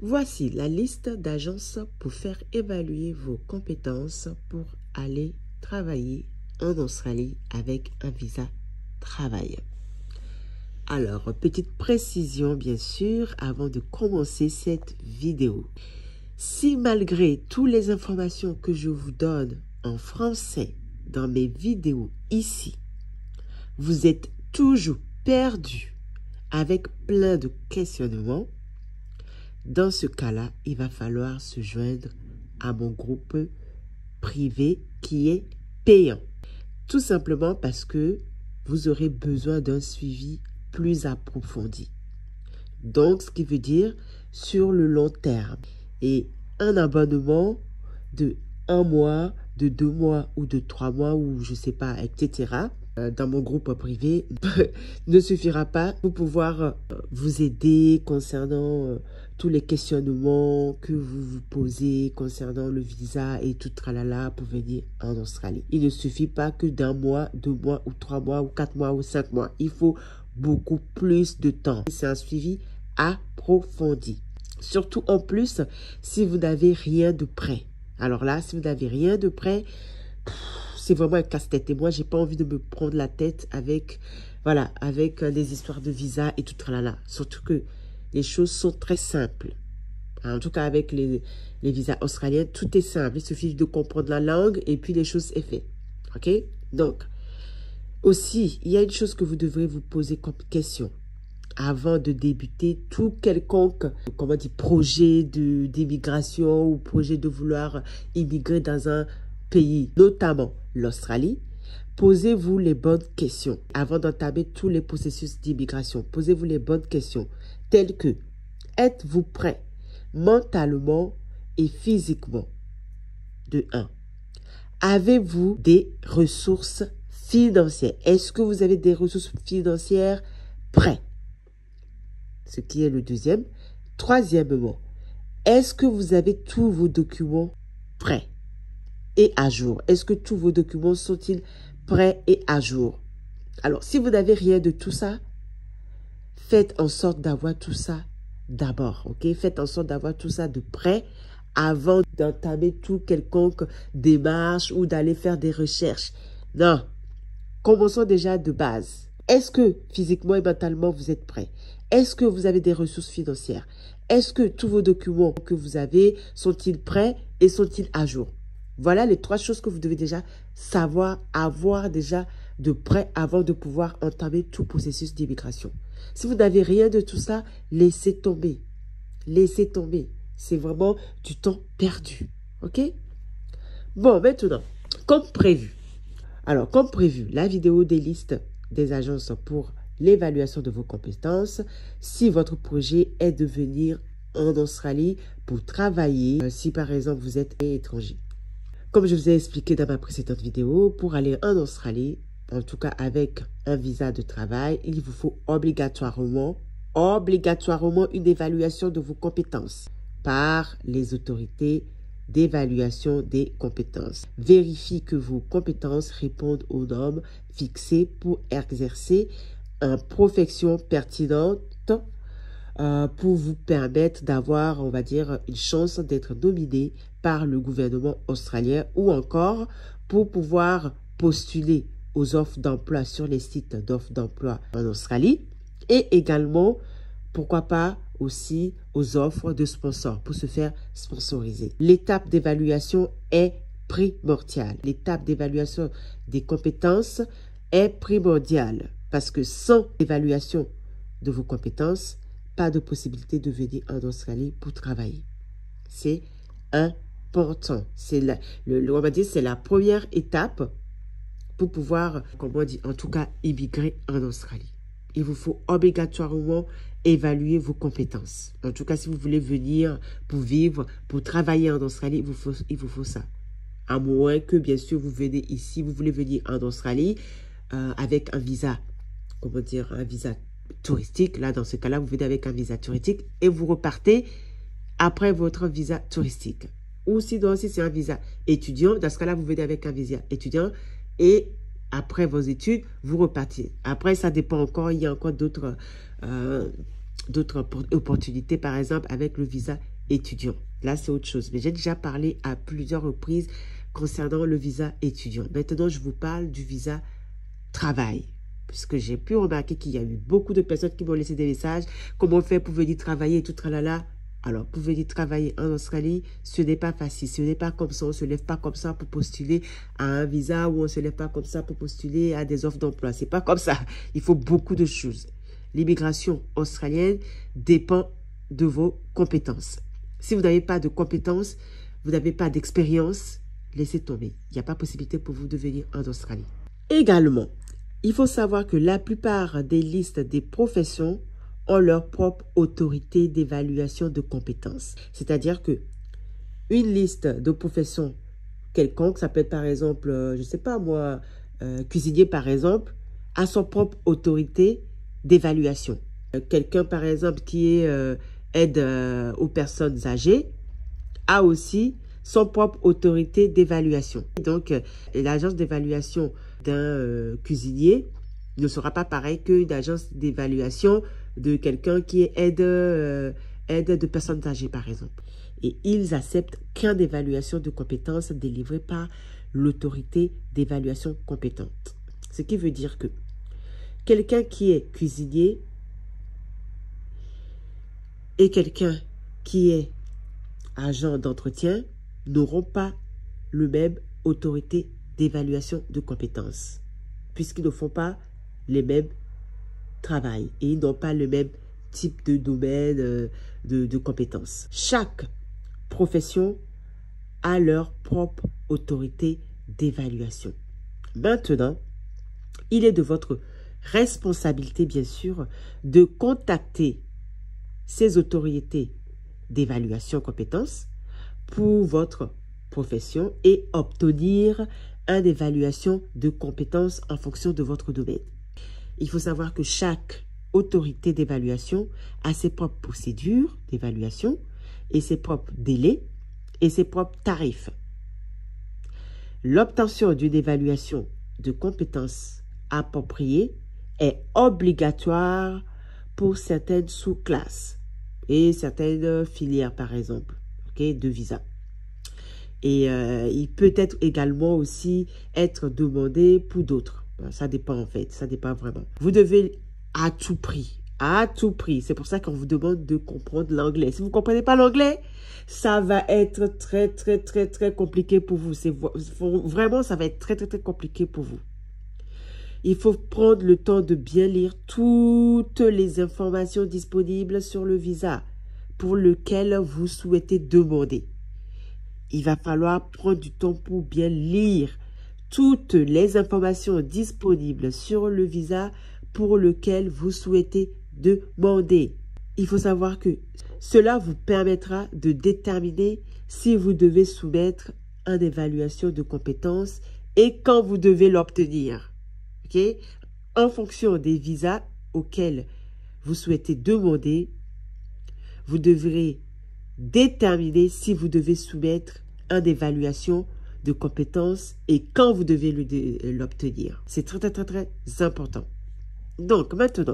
Voici la liste d'agences pour faire évaluer vos compétences pour aller travailler en Australie avec un visa travail. Alors, petite précision bien sûr avant de commencer cette vidéo. Si malgré toutes les informations que je vous donne en français dans mes vidéos ici, vous êtes toujours perdu avec plein de questionnements, dans ce cas-là, il va falloir se joindre à mon groupe privé qui est payant. Tout simplement parce que vous aurez besoin d'un suivi plus approfondi. Donc, ce qui veut dire sur le long terme. Et un abonnement de 1 mois, de 2 mois ou de 3 mois ou je sais pas, etc. Dans mon groupe privé ne suffira pas pour pouvoir vous aider concernant tous les questionnements que vous vous posez concernant le visa et tout tralala pour venir en Australie. Il ne suffit pas que d'1 mois, 2 mois ou 3 mois ou 4 mois ou 5 mois. Il faut beaucoup plus de temps. C'est un suivi approfondi. Surtout en plus, si vous n'avez rien de prêt. Alors là, si vous n'avez rien de prêt, c'est vraiment un casse-tête. Et moi, j'ai pas envie de me prendre la tête avec, voilà, avec les histoires de visa et tout tralala. Surtout que les choses sont très simples. En tout cas, avec les visas australiens, tout est simple. Il suffit de comprendre la langue et puis les choses sont faites. OK? Donc, aussi, il y a une chose que vous devrez vous poser comme question avant de débuter tout quelconque, comment dire, projet d'immigration ou projet de vouloir immigrer dans un pays, notamment l'Australie. Posez-vous les bonnes questions avant d'entamer tous les processus d'immigration. Posez-vous les bonnes questions telles que: êtes-vous prêt mentalement et physiquement? De 1. Avez-vous des ressources financières? Est-ce que vous avez des ressources financières prêtes? Ce qui est le deuxième. Troisièmement, est-ce que vous avez tous vos documents prêts et à jour? Est-ce que tous vos documents sont-ils prêts et à jour? Alors, si vous n'avez rien de tout ça, faites en sorte d'avoir tout ça d'abord, ok? Faites en sorte d'avoir tout ça de prêt avant d'entamer tout quelconque démarche ou d'aller faire des recherches. Non, commençons déjà de base. Est-ce que physiquement et mentalement vous êtes prêt? Est-ce que vous avez des ressources financières? Est-ce que tous vos documents que vous avez sont-ils prêts et sont-ils à jour? Voilà les 3 choses que vous devez déjà savoir, avoir déjà de prêt avant de pouvoir entamer tout processus d'immigration. Si vous n'avez rien de tout ça, laissez tomber. Laissez tomber. C'est vraiment du temps perdu. OK? Bon, maintenant, comme prévu. Alors, comme prévu, la vidéo des listes des agences pour l'évaluation de vos compétences. Si votre projet est de venir en Australie pour travailler, si par exemple vous êtes étranger. Comme je vous ai expliqué dans ma précédente vidéo, pour aller en Australie, en tout cas avec un visa de travail, il vous faut obligatoirement une évaluation de vos compétences par les autorités d'évaluation des compétences. Vérifiez que vos compétences répondent aux normes fixées pour exercer une profession pertinente pour vous permettre d'avoir, on va dire, une chance d'être nominé par le gouvernement australien ou encore pour pouvoir postuler aux offres d'emploi sur les sites d'offres d'emploi en Australie et également, pourquoi pas, aussi aux offres de sponsors pour se faire sponsoriser. L'étape d'évaluation est primordiale. L'étape d'évaluation des compétences est primordiale parce que sans évaluation de vos compétences, pas de possibilité de venir en Australie pour travailler. C'est important. C'est on va dire, c'est la première étape pour pouvoir, comment on dit, en tout cas, immigrer en Australie. Il vous faut obligatoirement évaluer vos compétences. En tout cas, si vous voulez venir pour vivre, pour travailler en Australie, il vous faut ça. À moins que, bien sûr, vous venez ici, vous voulez venir en Australie avec un visa, comment dire, un visa touristique. Là, dans ce cas-là, vous venez avec un visa touristique et vous repartez après votre visa touristique. Ou sinon, si c'est un visa étudiant, dans ce cas-là, vous venez avec un visa étudiant et après vos études, vous repartez. Après, ça dépend encore, il y a encore d'autres opportunités, par exemple, avec le visa étudiant. Là, c'est autre chose. Mais j'ai déjà parlé à plusieurs reprises concernant le visa étudiant. Maintenant, je vous parle du visa travail. Parce que j'ai pu remarquer qu'il y a eu beaucoup de personnes qui m'ont laissé des messages. Comment faire pour venir travailler et tout, tralala. Alors, pour venir travailler en Australie, ce n'est pas facile. Ce n'est pas comme ça. On ne se lève pas comme ça pour postuler à un visa ou on ne se lève pas comme ça pour postuler à des offres d'emploi. Ce n'est pas comme ça. Il faut beaucoup de choses. L'immigration australienne dépend de vos compétences. Si vous n'avez pas de compétences, vous n'avez pas d'expérience, laissez tomber. Il n'y a pas possibilité pour vous de venir en Australie. Également, il faut savoir que la plupart des listes des professions ont leur propre autorité d'évaluation de compétences. C'est-à-dire que une liste de professions quelconque, ça peut être par exemple, je ne sais pas moi, cuisinier par exemple, a son propre autorité d'évaluation. Quelqu'un par exemple qui est aide aux personnes âgées a aussi son propre autorité d'évaluation. Donc, l'agence d'évaluation d'un cuisinier ne sera pas pareil qu'une agence d'évaluation de quelqu'un qui est aide de personnes âgées, par exemple. Et ils acceptent qu'un d'évaluation de compétences délivrée par l'autorité d'évaluation compétente. Ce qui veut dire que quelqu'un qui est cuisinier et quelqu'un qui est agent d'entretien n'auront pas le même autorité d'évaluation de compétences, puisqu'ils ne font pas les mêmes travail et ils n'ont pas le même type de domaine de compétences. Chaque profession a leur propre autorité d'évaluation. Maintenant, il est de votre responsabilité, bien sûr, de contacter ces autorités d'évaluation compétences pour votre profession et obtenir une évaluation de compétences en fonction de votre domaine. Il faut savoir que chaque autorité d'évaluation a ses propres procédures d'évaluation et ses propres délais et ses propres tarifs. L'obtention d'une évaluation de compétences appropriées est obligatoire pour certaines sous-classes et certaines filières, par exemple, de visa. Et il peut être également aussi être demandé pour d'autres. Ça dépend en fait, ça dépend vraiment. Vous devez à tout prix, c'est pour ça qu'on vous demande de comprendre l'anglais. Si vous ne comprenez pas l'anglais, ça va être très compliqué pour vous. Vraiment, ça va être très compliqué pour vous. Il faut prendre le temps de bien lire toutes les informations disponibles sur le visa pour lequel vous souhaitez demander. Il va falloir prendre du temps pour bien lire toutes les informations disponibles sur le visa pour lequel vous souhaitez demander. Il faut savoir que cela vous permettra de déterminer si vous devez soumettre une évaluation de compétences et quand vous devez l'obtenir. Okay? En fonction des visas auxquels vous souhaitez demander, vous devrez déterminer si vous devez soumettre une évaluation de compétences et quand vous devez l'obtenir. C'est très important. Donc, maintenant,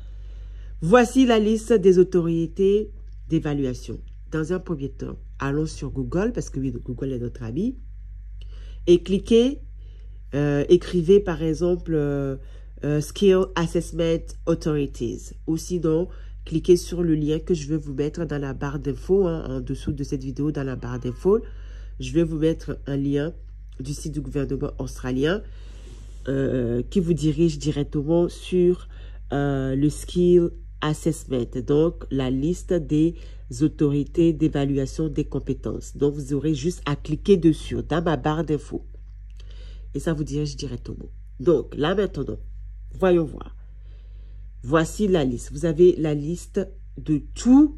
voici la liste des autorités d'évaluation. Dans un premier temps, allons sur Google, parce que oui, Google est notre ami, et cliquez, écrivez par exemple Skill Assessment Authorities, ou sinon, cliquez sur le lien que je vais vous mettre dans la barre d'infos, en dessous de cette vidéo, dans la barre d'infos. Je vais vous mettre un lien du site du gouvernement australien qui vous dirige directement sur le Skill Assessment, donc la liste des autorités d'évaluation des compétences. Donc, vous aurez juste à cliquer dessus dans ma barre d'infos et ça vous dirige directement. Donc, là maintenant, voyons voir. Voici la liste. Vous avez la liste de toutes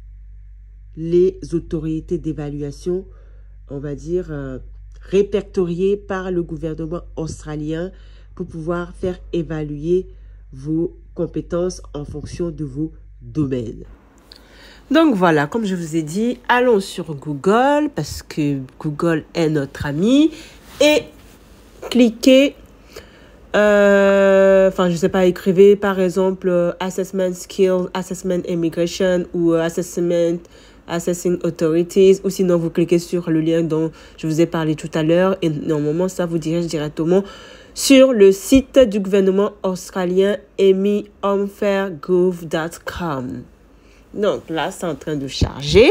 les autorités d'évaluation, on va dire, répertoriées par le gouvernement australien pour pouvoir faire évaluer vos compétences en fonction de vos domaines. Donc voilà, comme je vous ai dit, allons sur Google parce que Google est notre ami et cliquez, je sais pas, écrivez par exemple Assessment Skills, Assessment Immigration ou Assessment Assessing Authorities, ou sinon vous cliquez sur le lien dont je vous ai parlé tout à l'heure et normalement ça vous dirige directement sur le site du gouvernement australien amyhomefairgov.com. Donc là, c'est en train de charger.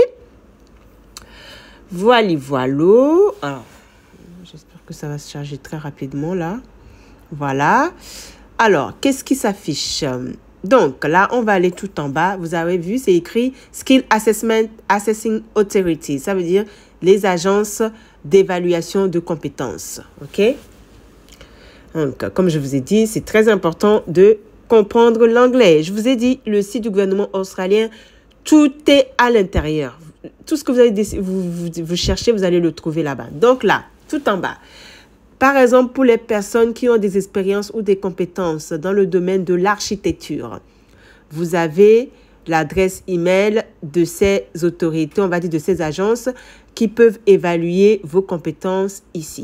Voilà. Alors, j'espère que ça va se charger très rapidement là. Voilà. Alors, qu'est-ce qui s'affiche? Donc là, on va aller tout en bas. Vous avez vu, c'est écrit Skill Assessing Authority. Ça veut dire les agences d'évaluation de compétences. OK? Donc, comme je vous ai dit, c'est très important de comprendre l'anglais. Je vous ai dit, le site du gouvernement australien, tout est à l'intérieur. Tout ce que vous cherchez, vous allez le trouver là-bas. Donc là, tout en bas. Par exemple, pour les personnes qui ont des expériences ou des compétences dans le domaine de l'architecture, vous avez l'adresse email de ces autorités, on va dire de ces agences, qui peuvent évaluer vos compétences ici.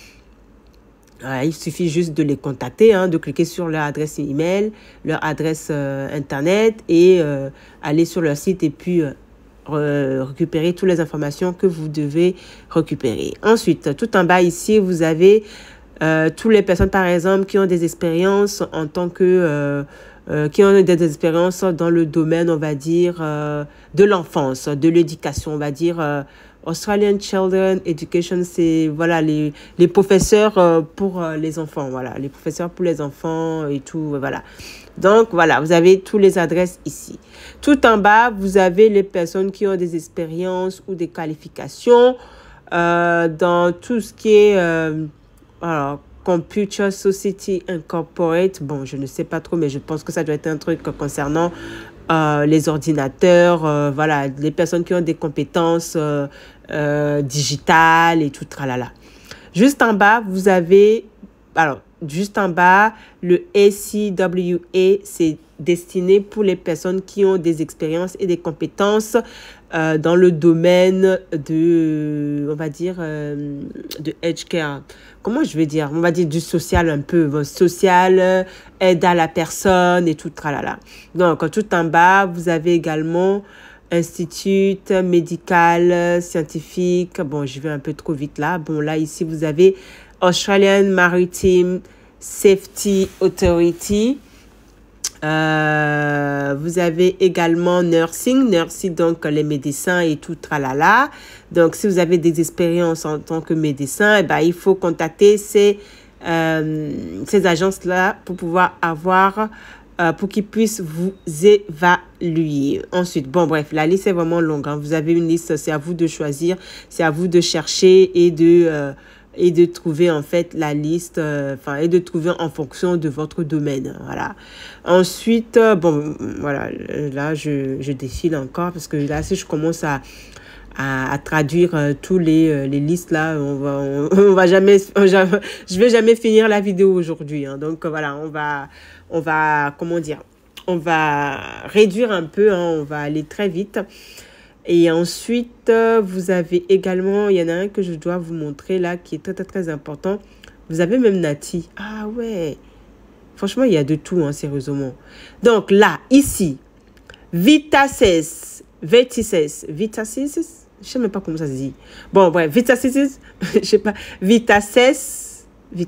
Il suffit juste de les contacter, de cliquer sur leur adresse email, leur adresse internet et aller sur leur site et puis récupérer toutes les informations que vous devez récupérer. Ensuite, tout en bas ici, vous avez toutes les personnes, par exemple, qui ont des expériences en tant que... qui ont des expériences dans le domaine, on va dire, de l'enfance, de l'éducation, on va dire... Australian Children Education, c'est voilà, les professeurs pour les enfants. Voilà, les professeurs pour les enfants et tout. Voilà. Donc, voilà, vous avez toutes les adresses ici. Tout en bas, vous avez les personnes qui ont des expériences ou des qualifications dans tout ce qui est Computer Society Incorporate. Bon, je ne sais pas trop, mais je pense que ça doit être un truc concernant les ordinateurs, voilà, les personnes qui ont des compétences digitales et tout, tralala. Juste en bas, vous avez, alors, juste en bas, le ACWA, c'est destiné pour les personnes qui ont des expériences et des compétences dans le domaine de, on va dire, de healthcare. Comment je vais dire? On va dire du social un peu, social, aide à la personne et tout, tralala. Donc, tout en bas, vous avez également Institut médical, scientifique. Bon, je vais un peu trop vite là. Bon, là, ici, vous avez Australian Maritime Safety Authority. Vous avez également nursing, donc les médecins et tout, tralala. Donc, si vous avez des expériences en tant que médecin, il faut contacter ces agences-là pour pouvoir avoir... pour qu'ils puissent vous évaluer. Ensuite, bon, bref, la liste est vraiment longue. Vous avez une liste, c'est à vous de choisir, c'est à vous de chercher et de trouver en fait la liste, et de trouver en fonction de votre domaine. Voilà. Ensuite, bon, voilà, là, je défile encore parce que là, si je commence à traduire tous les listes là, on va jamais, je vais jamais finir la vidéo aujourd'hui. Donc voilà, on va comment dire, on va réduire un peu, on va aller très vite. Et ensuite, vous avez également, il y en a un que je dois vous montrer là qui est très très très important. Vous avez même Nati. Ah ouais, franchement il y a de tout, sérieusement. Donc là, ici, Vitaces, je sais même pas comment ça se dit. Bon, bref, Vitaces, je sais pas, Vitaces,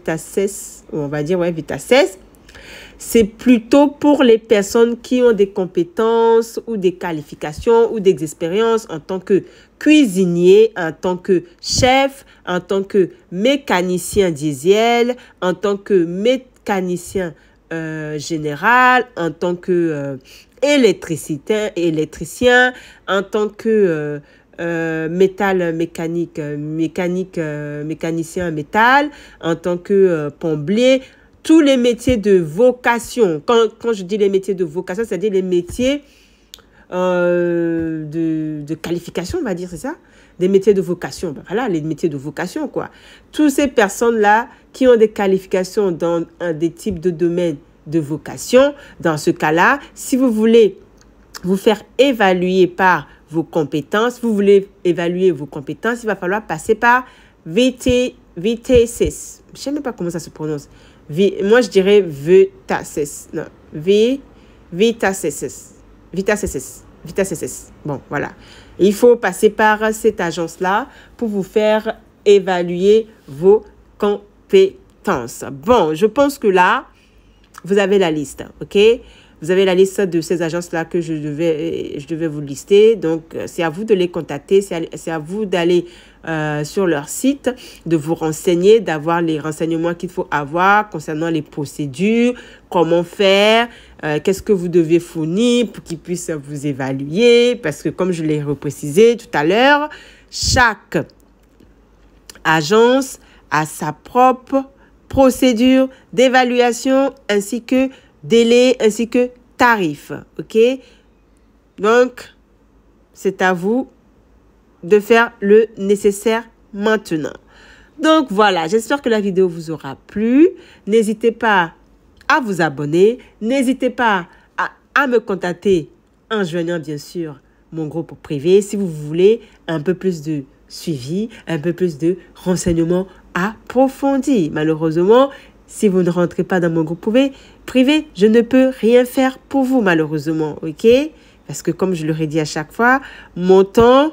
on va dire, ouais, Vitaces. C'est plutôt pour les personnes qui ont des compétences ou des qualifications ou des expériences en tant que cuisinier, en tant que chef, en tant que mécanicien diesel, en tant que mécanicien général, en tant que électricien, en tant que mécanicien métal, en tant que plombier. Tous les métiers de vocation. Quand je dis les métiers de vocation, c'est-à-dire les métiers de qualification, on va dire, c'est ça? Des métiers de vocation. Voilà, les métiers de vocation, quoi. Toutes ces personnes-là qui ont des qualifications dans des types de domaines de vocation, dans ce cas-là, si vous voulez vous faire évaluer par vos compétences, il va falloir passer par VT6. Je ne sais même pas comment ça se prononce. Moi, je dirais Vitaces. Non, Vitaces. Bon, voilà. Il faut passer par cette agence-là pour vous faire évaluer vos compétences. Bon, je pense que là, vous avez la liste, ok? Vous avez la liste de ces agences-là que je devais vous lister. Donc, c'est à vous de les contacter. C'est à vous d'aller sur leur site, de vous renseigner, d'avoir les renseignements qu'il faut avoir concernant les procédures, comment faire, qu'est-ce que vous devez fournir pour qu'ils puissent vous évaluer. Parce que, comme je l'ai reprécisé tout à l'heure, chaque agence a sa propre procédure d'évaluation ainsi que délai ainsi que tarif. OK? Donc, c'est à vous de faire le nécessaire maintenant. Donc, voilà. J'espère que la vidéo vous aura plu. N'hésitez pas à vous abonner. N'hésitez pas à me contacter en joignant, bien sûr, mon groupe privé si vous voulez un peu plus de suivi, un peu plus de renseignements approfondis. Malheureusement, si vous ne rentrez pas dans mon groupe privé, je ne peux rien faire pour vous, malheureusement, ok? Parce que comme je le redis à chaque fois, mon temps,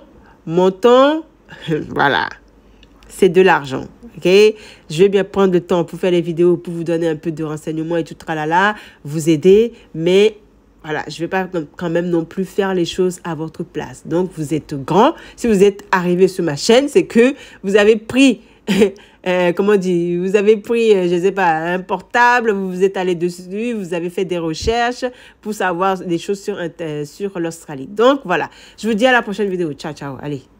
voilà, c'est de l'argent, ok? Je vais bien prendre le temps pour faire les vidéos, pour vous donner un peu de renseignements et tout, tralala, vous aider, mais voilà, je ne vais pas quand même non plus faire les choses à votre place. Donc, vous êtes grand. Si vous êtes arrivé sur ma chaîne, c'est que vous avez pris... comment dire, vous avez pris, je ne sais pas, un portable, vous vous êtes allé dessus, vous avez fait des recherches pour savoir des choses sur l'Australie. Donc, voilà. Je vous dis à la prochaine vidéo. Ciao, ciao. Allez.